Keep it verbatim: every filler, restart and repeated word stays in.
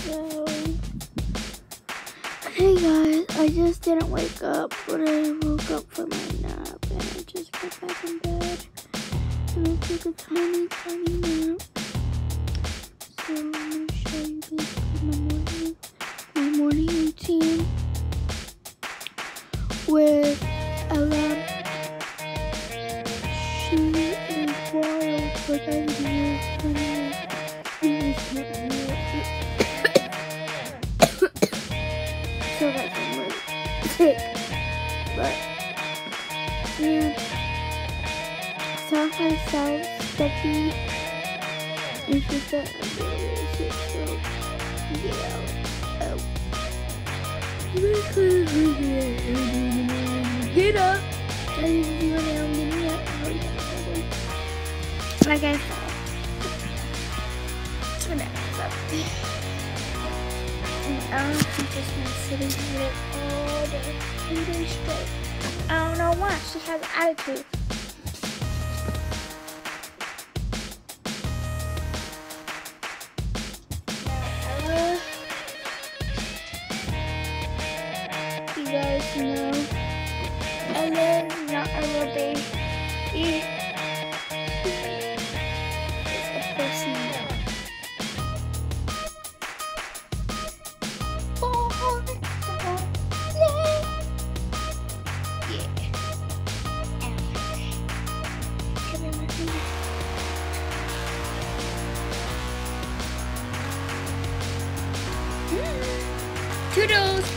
So, hey guys, I just didn't wake up, but I woke up from my nap and I just got back in bed. And I took a tiny, tiny nap. So I'm gonna show you basically my morning, my morning routine with Ella. She is wild, but I didn't know. So that's I'm really sick. But yeah, South by South Stuffy is just that I'm really, really sick. So yeah. Oh. Get up! I didn't do what I'm getting up. Like I said, it's whatever. And I don't think just been sitting here all day, three days straight. I don't know why. She has attitude. Uh, you guys know, Ella is not a little baby. Toodles!